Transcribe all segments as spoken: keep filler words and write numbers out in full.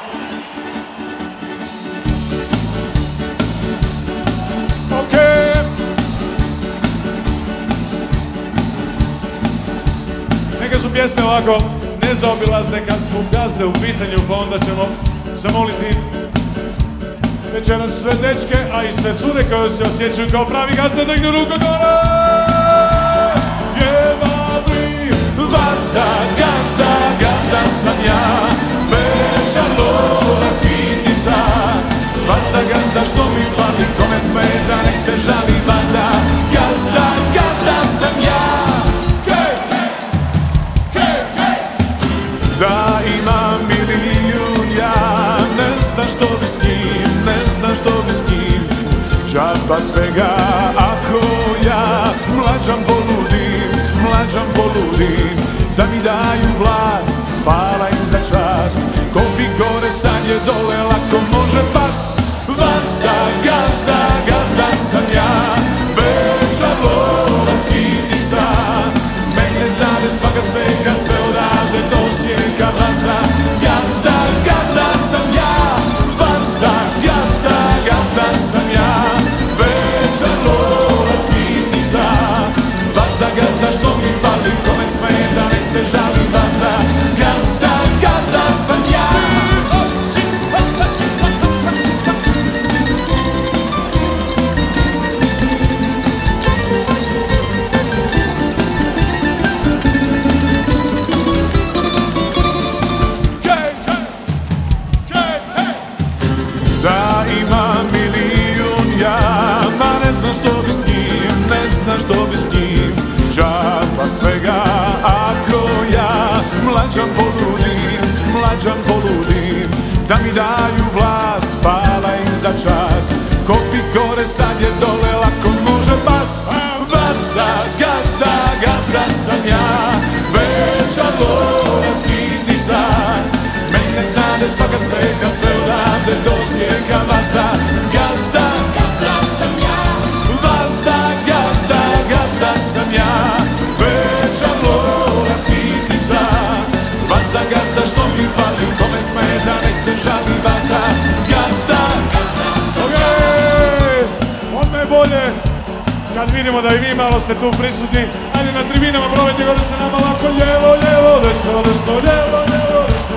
Neke su pjesme ovako nezaobilazne kad smo gazde u pitanju, pa onda ćemo zamoliti večeras sve dečke, a i sve cure koje se osjećaju kao pravi gazde, dignu ruku gore! Jedna, tri, Gazda, gazda, gazda sam ja, Beža, Lola, Skitica. Gazda, gazda, što mi fali, kome smeta, nek se žali. Gazda, gazda, gazda sam ja. Hej, hej, hej. Da imam milijun ja, ne znam što bi s njim, ne znam što bi s njim. Džaba svega ako ja mlađam poludim, mlađam poludim. Da mi daju vlast, hvala im za čast. Kopi gore sad je dole, lako može past. Gazda, gazda, gazda sam ja, Beža, Lola, Skitica. Mene znade svaka seka, sve odavde do Osijeka. Gazda, gazda, gazda sam ja, Gazda, gazda, gazda sam ja, Beža, Lola, Skitica. Gazda, gazda, što mi fali, kome smeta, nek se žali. Gazda, gazda, gazda sam ja. Da imam milijun ja, ma ne znam što bi s njim, ne znam što bi s njim. Džaba svega ako ja mlađam poludim, mlađam poludim. Da mi daju vlast, hvala im za čast. Kopi gore sad je dole, lako može past. Gazda, gazda, gazda sam ja, Beža, Lola, Skitica. Mene znade svaka seka, sve odavde do Osijeka. Gazda, gazda, gazda sam ja, Gazda, gazda, gazda sam ja, Beža, Lola, Skitica. Gazda, gazda, što mi fali, kome smeta, nek se žali. Gazda, gazda, gazda sam ja. Odmah je bolje kad vidimo da i vi malo ste tu prisutni. Ajde na tribinama probajte gore se nama lako. Ljevo, ljevo, desno, desno, ljevo, ljevo, desno.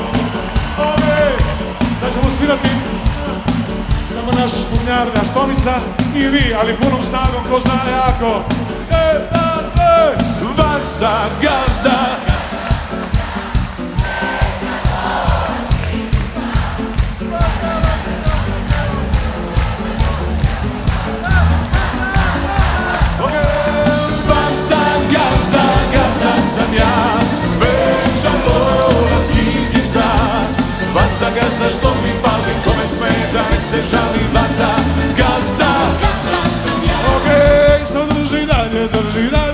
Sad ćemo svirati samo naš bubnjar, naš Tomisa i vi, ali punom snagom, ko zna jako. E, da, e! Gazda, gazda. Gazda, gazda, gazda sam ja, Beža, Lola, Skitica. Gazda, gazda, što mi fali, kome smeta, nek se žali. Gazda, gazda, gazda sam ja. Okej, sad drži dalje, drži dalje.